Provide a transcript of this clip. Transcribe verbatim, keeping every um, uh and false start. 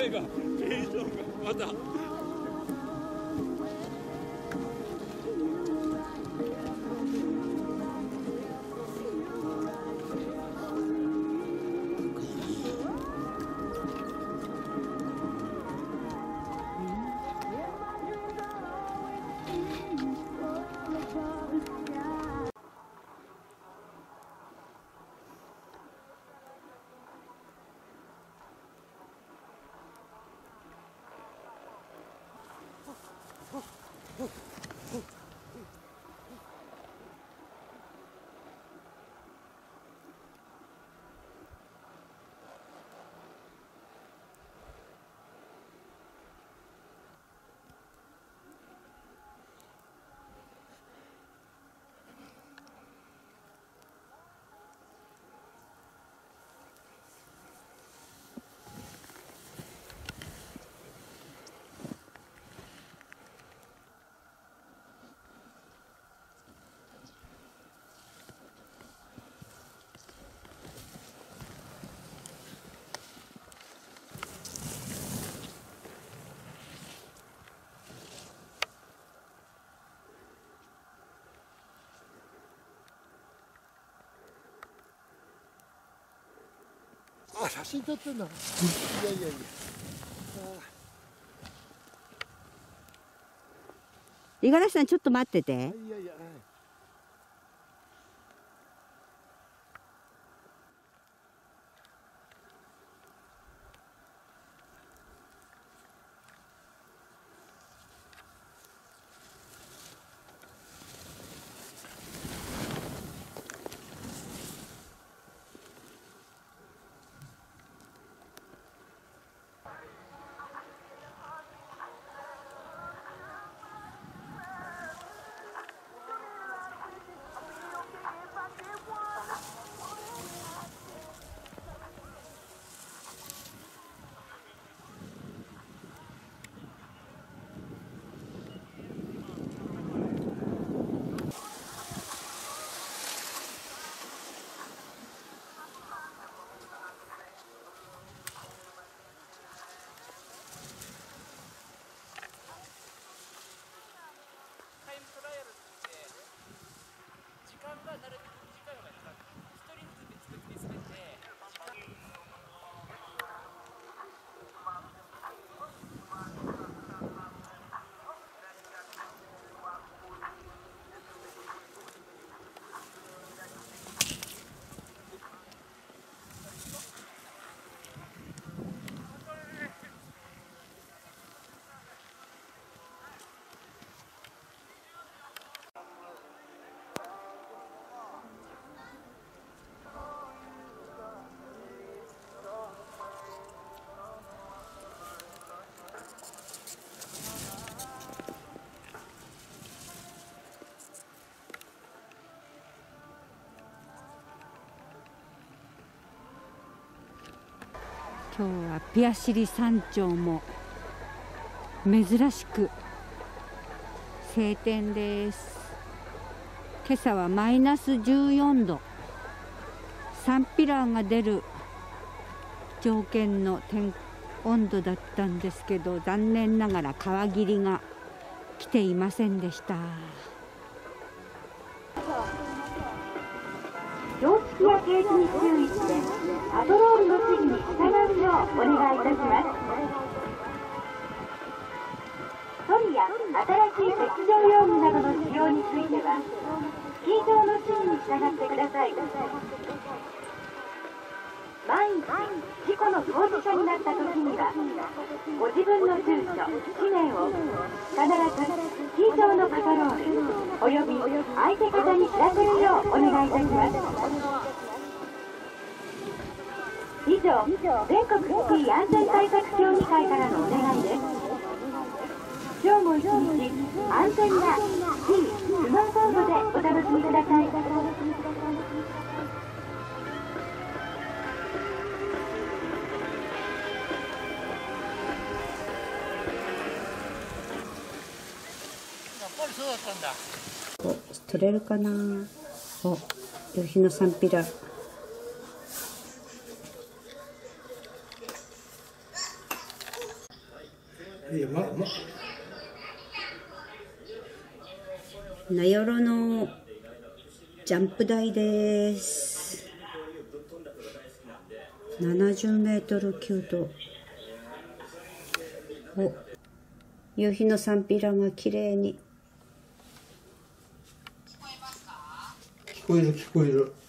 前が形状がまた。 あ、写真撮ってんだ。いやいやいや。 五十嵐さんちょっと待ってて。 いやいや。 今日はピアシリ山頂も珍しく晴天です。今朝はマイナスじゅうよんど、サンピラーが出る条件の天温度だったんですけど、残念ながら川霧が来ていませんでした。 標識や掲示に注意してパトロールの指示に従うようお願いいたします。ソリや新しい雪上用具などの使用についてはスキー場の指示に従ってください。万一事故の当事者になった時にはご自分の住所、氏名を必ずスキー場のパトロールおよび相手方に知らせるようお願いいたします。以上、全国スキー安全対策協議会からのお願いです。今日も一日安全なスキー、スノーボードでお楽しみください。 そうだったんだ。 お、取れるかな。お、夕日のサンピラー。 いや、ま、ま。 名寄のジャンプ台です。ななじゅうメートル級と。お、夕日のサンピラが綺麗に。 聞こえる聞こえる。